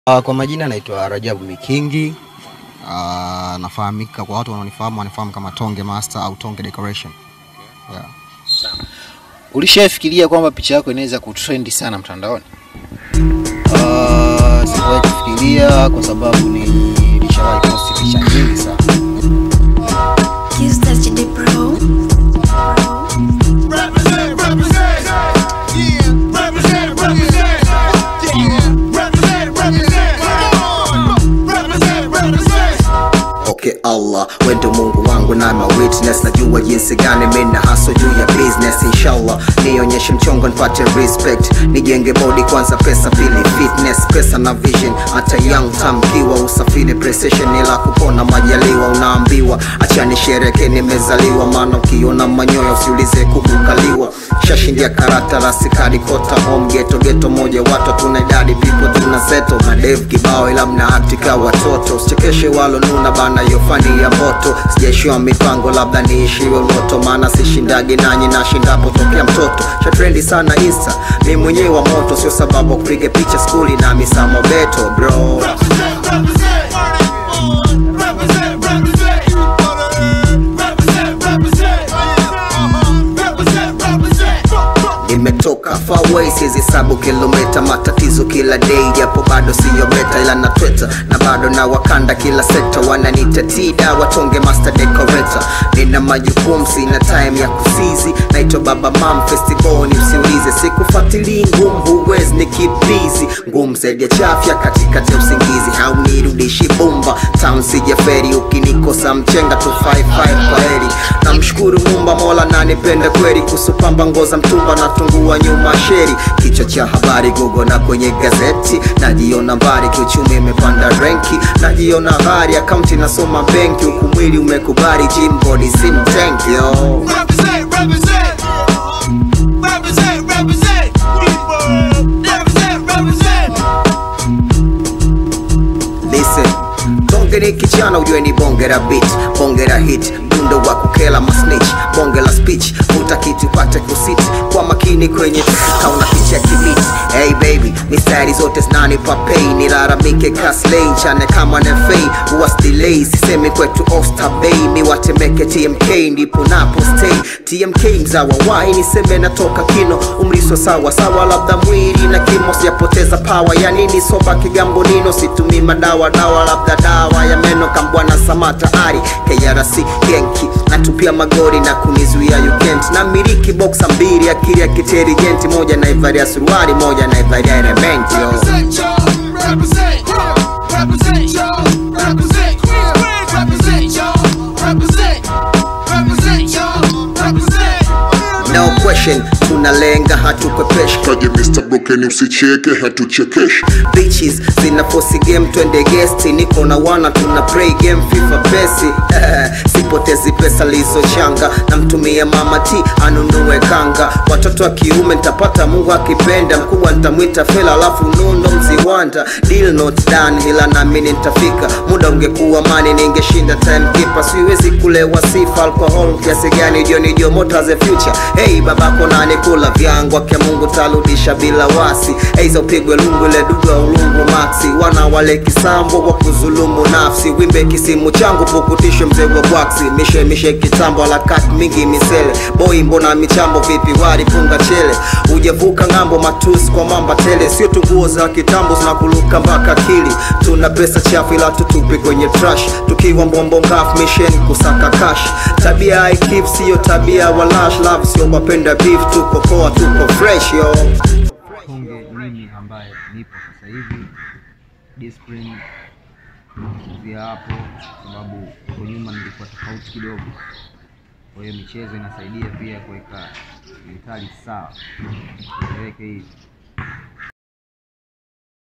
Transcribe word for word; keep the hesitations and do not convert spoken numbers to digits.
Uh, kwa majina naitwa Rajabu Mikingi. Uh, nafahamika kwa watu wanaonifahamu wanifahamu kama Tonge Master au Tonge Decoration. Yeah. Ulishafikiria kwamba picha yako inaweza kutrend sana mtandaoni? Uh, sikuwahi kufikiria kwa sababu ni nilishawahi post picha nyingi sana. Okay Allah, wendo Mungu wangu na my witness. Najua jinsi gani mimi na hustle juu ya business. Inshallah nionyeshe mchongo nipate respect. Nijenge body kwanza, pesa pili fitness. Pesa na vision hata young tamkiwa. Usafiri precision ila kupona majaliwa. Unaambiwa acha nishereke nimezaliwa. Maana ukiona manyoya usiulize kukukaliwa. Shashindia karata la sikadi kota home ghetto ghetto moja watu tuna idadi people tuna seto. Madev kibao ila mna aktika watoto. Usichekeshe walo nuna bana yofani ya moto. Sijaishiwa mipango labda niishiwe moto. Maana sishindagi nanyi na shindapo tokea mtoto. Cha trendi sana Insta mi mwenyewe wa moto. Sio sababu kupige picha skuli na misamo beto bro. Nimetoka far way, sizi sabu kilomita. Matatizo kila day, japo bado siyo beta. Ila na Twitter, na bado na wakanda kila sector. Wananiita Tida, watonge master decorator. Nina majukumu, sina time ya kusizi. Naitwa baba mam, festival ni usiulize. Sikufuatili ngumu, huwezi ni keep busy. Ngumu zaidi ya chafya katikati ya usingizi. Haunirudishi bomba, town sija feri. Ukinikosa mchenga tu five five kwa heri. Namshukuru Muumba Mola na nipende kweli. Kusupamba ngoza mtumba na tungua nyuma sheri. Kichwa cha habari Google na kwenye gazeti. Najiona mbali kiuchumi imepanda renki. Najiona gari akaunti nasoma benki. Huku mwili umekubali gym body sim tank yo. Represent, represent. Represent, represent. Represent, represent. Listen, Tonge ni kichana ujue ni bonge la beat. Bonge la hit, dundo wa kukela masnitch. Bonge la speech, futa kitu pate kusiti. Kwa makini kwenye kauna picha kibiti. Hey baby, mistari zote zinani pa pay. Nilaramike cast lane, chane kama nefei. Uwas delay, sisemi kwetu Osta Bay. Mi watemeke T M K, ndipo napo stay. T M K mzawa wai, niseme natoka kino. Umriso sawa sawa labda mwili na kimo. Sijapoteza power, ya nini soba kigambo nino. Situmi madawa dawa labda dawa ya meno. Kambwana Samata Ari, K R C Genki. Natupia magori na kunizuia you can't. Na miliki boxa mbili, akili ya kiterigenti. Moja na ivari ya suruari, moja na ivari ya elementi yo. Represent yo, represent yo, represent yo, represent represent yo, represent, represent yo, represent. No question, tunalenga hatukwepeshi. Kaje Mister Broken usicheke hatuchekeshi. Bitches zina force game twende guest. Niko na wana tuna play game FIFA pesi. Sipotezi pesa lizo changa. Namtumia mama T anunue kanga. Watoto wa kiume nitapata Mungu akipenda. Mkubwa nitamwita fela alafu nundo mziwanda. Deal not done ila naamini nitafika. Muda ungekuwa mani ningeshinda timekeeper. Siwezi kulewa sifa alcohol kiasi gani. Jioni jo motor the future. Hey babako nani kula vyangu. Kwa Mungu taludisha bila wasi. Eiza upigwe lungu ile dudu wa ulungu maxi. Wana wale kisambo kwa kuzulumu nafsi. Wimbe kisimu changu pukutishwe mzee wa bwaksi. Mishe mishe kitambo ala kat mingi misele. Boy mbona michambo vipi wari punga chele. Ujevuka ngambo matusi kwa mamba tele. Sio tunguo za kitambo zinakuluka mpaka kili. Tuna pesa chafu ila tutupi kwenye trash. Tukiwa mbombo ngaf mission kusaka cash. Tabia I keep sio tabia walash. Love sio wapenda beef tuko poa tuko fresh yo. Tonge mimi ambaye nipo sasa hivi discipline ya hapo sababu kwa nyuma nilikuwa tofauti kidogo. Kwa hiyo michezo inasaidia pia kuweka mentali sawa. Niweke hivi.